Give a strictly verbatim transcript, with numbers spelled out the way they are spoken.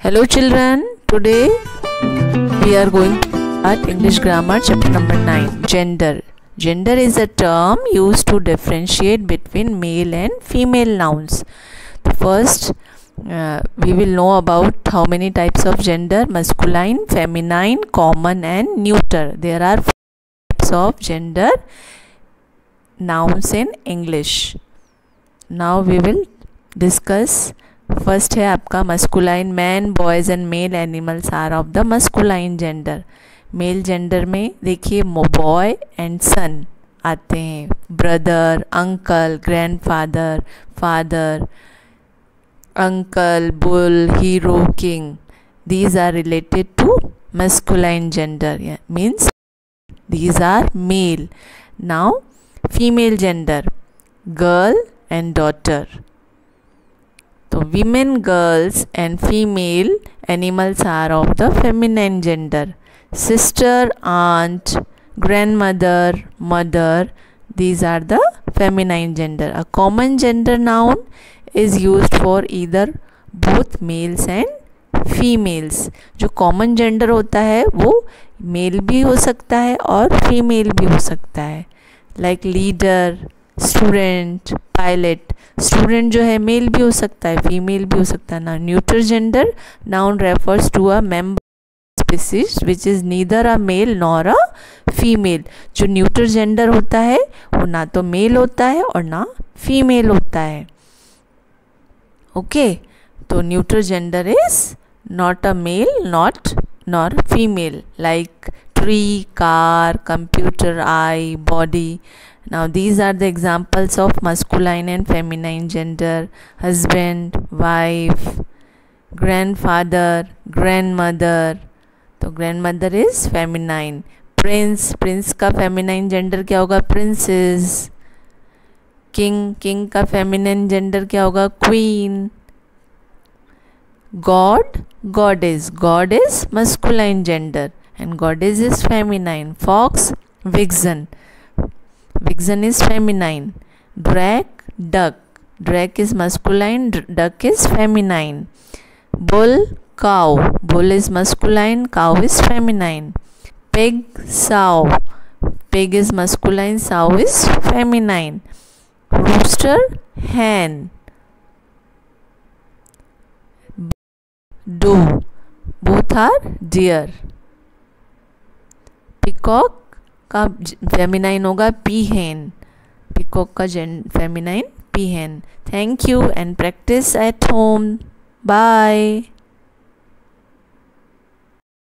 Hello children, today we are going to start English grammar chapter number nine. Gender. Gender is a term used to differentiate between male and female nouns. The first uh, we will know about how many types of gender: masculine, feminine, common and neuter. There are four types of gender nouns in English. Now we will discuss. First है आपका masculine. Man, boys and male animals are of the masculine gender. Male gender में देखिए boy and son आते हैं, brother, uncle, grandfather, father, uncle, bull, hero, king. These are related to masculine gender, means these are male. Now female gender, girl and daughter. So women, girls and female animals are of the feminine gender. Sister, aunt, grandmother, mother, these are the feminine gender. A common gender noun is used for either both males and females. जो common gender होता है वो male भी हो सकता है और female भी हो सकता है. Like leader, student, pilot. Student जो है मेल भी हो सकता है, फीमेल भी हो सकता है. ना neutral gender noun refers to a member species which is neither a male nor a female. जो न्यूट्रल जेंडर होता है वो ना तो मेल होता है और ना फीमेल होता है. ओके, तो neutral gender is not a male not nor female. Like tree, car, computer, eye, body. Now these are the examples of masculine and feminine gender: husband, wife, grandfather, grandmother. तो grandmother is feminine. Prince, prince का feminine gender क्या होगा? Princess. King, king का feminine gender क्या होगा? Queen. God, goddess. God is masculine gender and goddess is feminine. Fox, vixen. Vixen is feminine. Drake, duck. Drake is masculine, duck is feminine. Bull, cow. Bull is masculine, cow is feminine. Pig, sow. Pig is masculine, sow is feminine. Rooster, hen. Doe. Both are deer. Peacock का feminine होगा peahen. Peacock का जेन feminine peahen. Thank you and practice at home. Bye.